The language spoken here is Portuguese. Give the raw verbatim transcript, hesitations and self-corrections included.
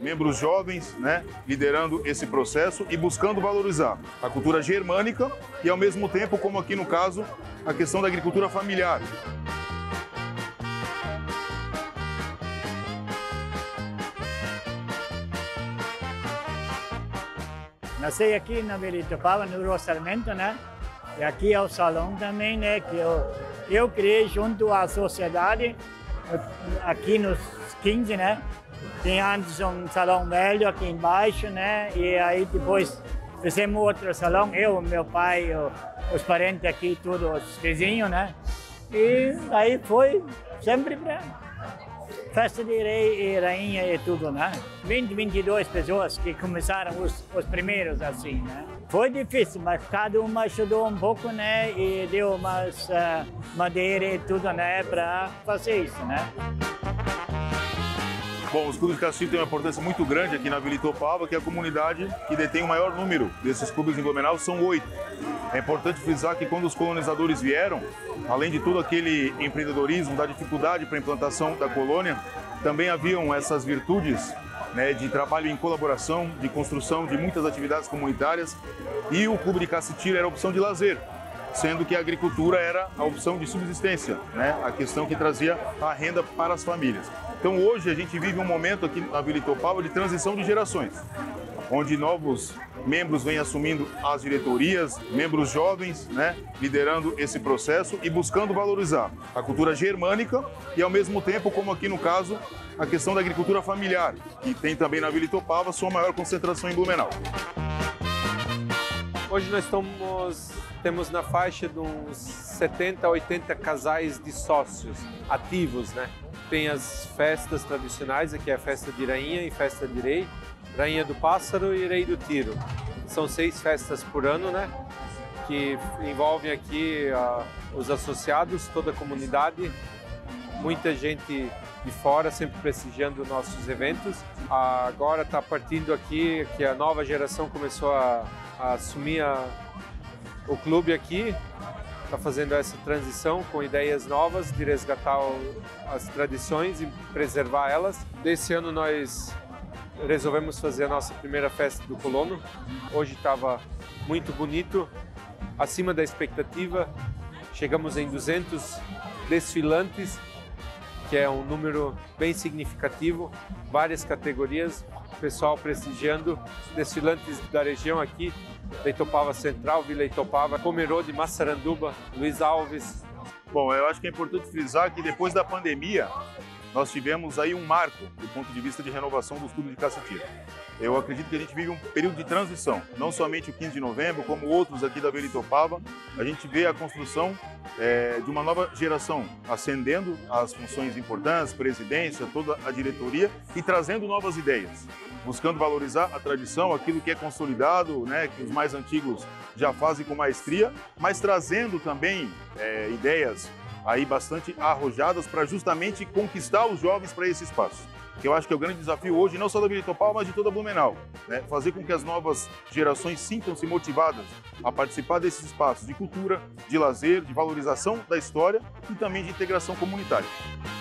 membros jovens, né, liderando esse processo e buscando valorizar a cultura germânica e, ao mesmo tempo, como aqui no caso, a questão da agricultura familiar. Nasci aqui na Vila Itopava, no Roçamento, né? E aqui é o salão também, né? Que eu, eu criei junto à sociedade, aqui nos quinze, né? Tem antes um salão velho aqui embaixo, né? E aí depois fizemos outro salão, eu, meu pai, os parentes aqui, todos os vizinhos, né? E aí foi sempre para festa de rei e rainha e tudo, né? vinte, vinte e duas pessoas que começaram os, os primeiros assim, né? Foi difícil, mas cada um ajudou um pouco, né? E deu umas uh, madeira e tudo, né? Para fazer isso, né? Bom, os clubes de cassino têm uma importância muito grande aqui na Vila Itopava, que é a comunidade que detém o maior número desses clubes em Blumenau, são oito. É importante frisar que quando os colonizadores vieram, além de todo aquele empreendedorismo, da dificuldade para a implantação da colônia, também haviam essas virtudes, né, de trabalho em colaboração, de construção de muitas atividades comunitárias, e o clube de cassitira era a opção de lazer, sendo que a agricultura era a opção de subsistência, né, a questão que trazia a renda para as famílias. Então hoje a gente vive um momento aqui na Vila Itopava de transição de gerações, onde novos membros vêm assumindo as diretorias, membros jovens, né, liderando esse processo e buscando valorizar a cultura germânica e, ao mesmo tempo, como aqui no caso, a questão da agricultura familiar, que tem também na Vila Itopava sua maior concentração em Blumenau. Hoje nós estamos, temos na faixa de uns setenta, oitenta casais de sócios ativos, né? Tem as festas tradicionais, aqui é a festa de rainha e festa de rei, Rainha do Pássaro e Rei do Tiro. São seis festas por ano, né? Que envolvem aqui uh, os associados, toda a comunidade, muita gente de fora sempre prestigiando nossos eventos. Uh, agora está partindo aqui que a nova geração começou a, a assumir a, o clube aqui, está fazendo essa transição com ideias novas de resgatar o, as tradições e preservar elas. Desse ano nós resolvemos fazer a nossa primeira festa do colono. Hoje estava muito bonito, acima da expectativa. Chegamos em duzentos desfilantes, que é um número bem significativo, várias categorias, pessoal prestigiando, desfilantes da região aqui, da Itopava Central, Vila Itopava, Pomerode, Massaranduba, Luiz Alves. Bom, eu acho que é importante frisar que depois da pandemia, nós tivemos aí um marco do ponto de vista de renovação dos clubes de cassitira. Eu acredito que a gente vive um período de transição, não somente o quinze de novembro, como outros aqui da Vila Itopava. A gente vê a construção é, de uma nova geração ascendendo as funções importantes, presidência, toda a diretoria e trazendo novas ideias, buscando valorizar a tradição, aquilo que é consolidado, né, que os mais antigos já fazem com maestria, mas trazendo também é, ideias aí bastante arrojadas para justamente conquistar os jovens para esse espaço. Que eu acho que é o grande desafio hoje, não só da Vila Itopava, mas de toda Blumenau, né? Fazer com que as novas gerações sintam-se motivadas a participar desses espaços de cultura, de lazer, de valorização da história e também de integração comunitária.